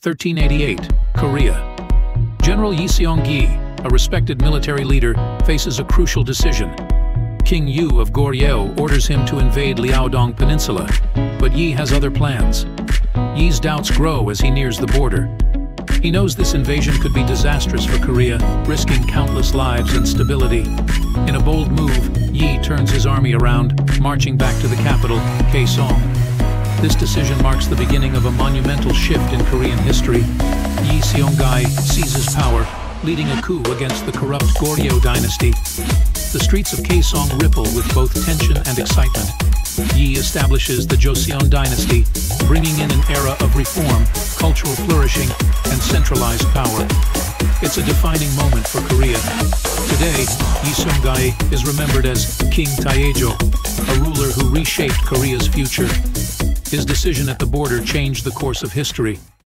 1388, Korea. General Yi Seong-gye, a respected military leader, faces a crucial decision. King Yu of Goryeo orders him to invade Liaodong Peninsula, but Yi has other plans. Yi's doubts grow as he nears the border. He knows this invasion could be disastrous for Korea, risking countless lives and stability. In a bold move, Yi turns his army around, marching back to the capital, Kaesong. This decision marks the beginning of a monumental shift in Korean history. Yi Seong-gye seizes power, leading a coup against the corrupt Goryeo dynasty. The streets of Kaesong ripple with both tension and excitement. Yi establishes the Joseon Dynasty, bringing in an era of reform, cultural flourishing, and centralized power. It's a defining moment for Korea. Today, Yi Seong-gye is remembered as King Taejo, a ruler who reshaped Korea's future. His decision at the border changed the course of history.